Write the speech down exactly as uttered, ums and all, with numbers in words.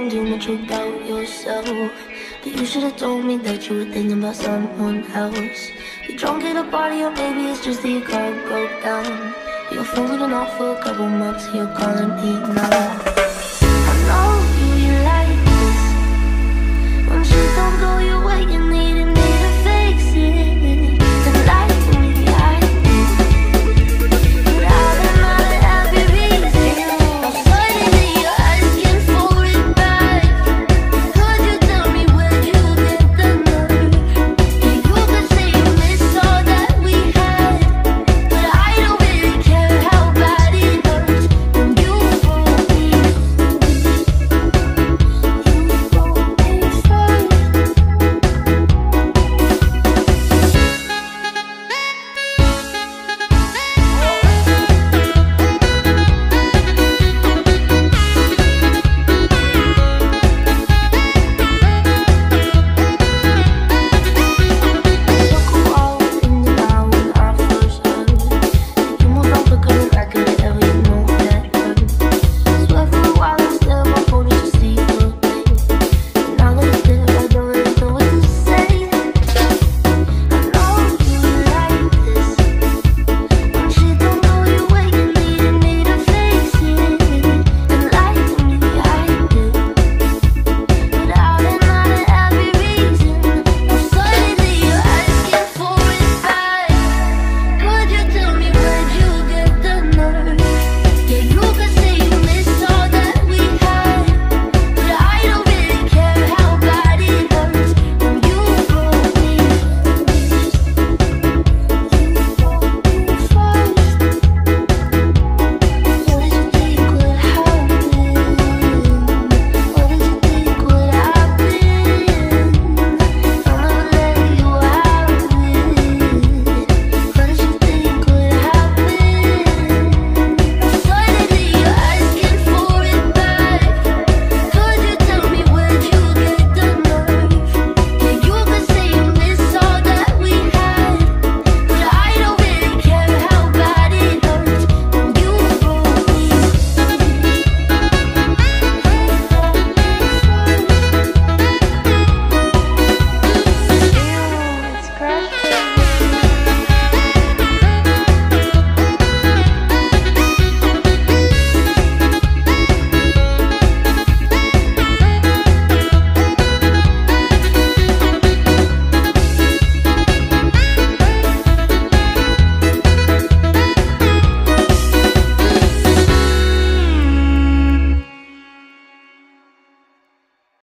knowing too much about yourself. But you should've told me that you were thinking about someone else. You're drunk at a party, or maybe it's just that your car broke down. Your phone's been off for a couple months, you're calling me now.